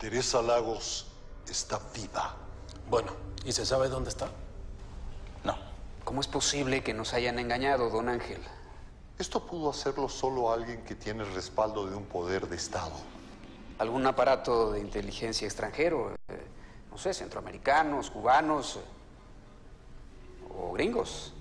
Teresa Lagos está viva. Bueno, ¿y se sabe dónde está? No. ¿Cómo es posible que nos hayan engañado, don Ángel? Esto pudo hacerlo solo alguien que tiene el respaldo de un poder de Estado. ¿Algún aparato de inteligencia extranjero? No sé, centroamericanos, cubanos o gringos.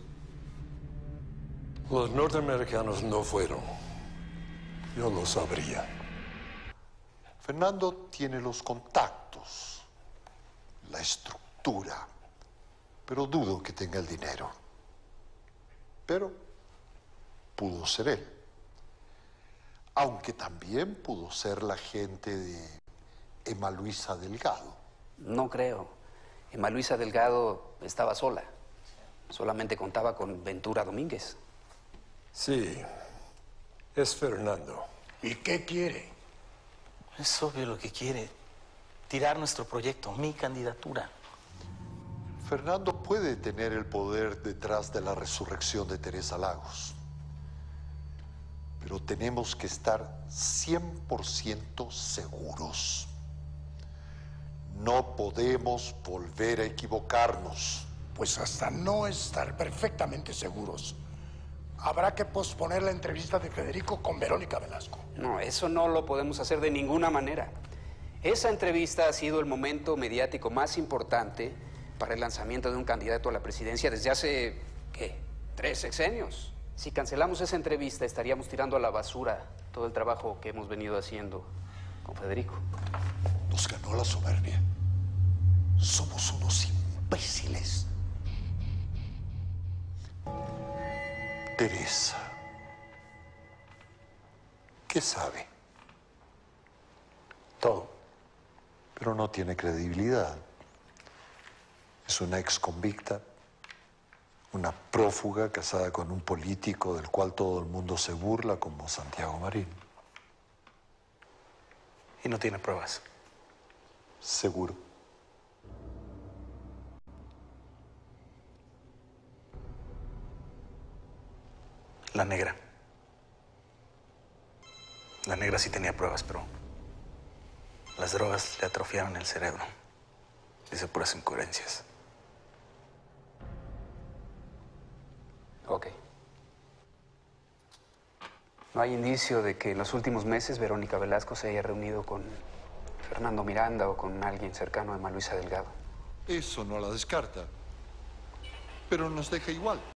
Los norteamericanos no fueron. Yo lo sabría. Fernando tiene los contactos, la estructura, pero dudo que tenga el dinero. Pero pudo ser él. Aunque también pudo ser la gente de Emma Luisa Delgado. No creo. Emma Luisa Delgado estaba sola. Solamente contaba con Ventura Domínguez. Sí, es Fernando. ¿Y qué quiere? Es obvio lo que quiere. Tirar nuestro proyecto, mi candidatura. Fernando puede tener el poder detrás de la resurrección de Teresa Lagos. Pero tenemos que estar 100% seguros. No podemos volver a equivocarnos. Pues hasta no estar perfectamente seguros, habrá que posponer la entrevista de Federico con Verónica Velasco. No, eso no lo podemos hacer de ninguna manera. Esa entrevista ha sido el momento mediático más importante para el lanzamiento de un candidato a la presidencia desde hace, ¿qué? 3 sexenios. Si cancelamos esa entrevista, estaríamos tirando a la basura todo el trabajo que hemos venido haciendo con Federico. Nos ganó la soberbia. Somos unos imbéciles. Teresa, ¿qué sabe? Todo. Pero no tiene credibilidad. Es una ex convicta, una prófuga casada con un político del cual todo el mundo se burla, como Santiago Marín. Y no tiene pruebas. Seguro. La negra. La negra sí tenía pruebas, pero las drogas le atrofiaron el cerebro. Dice puras incoherencias. Ok. No hay indicio de que en los últimos meses Verónica Velasco se haya reunido con Fernando Miranda o con alguien cercano a Emma Luisa Delgado. Eso no la descarta, pero nos deja igual.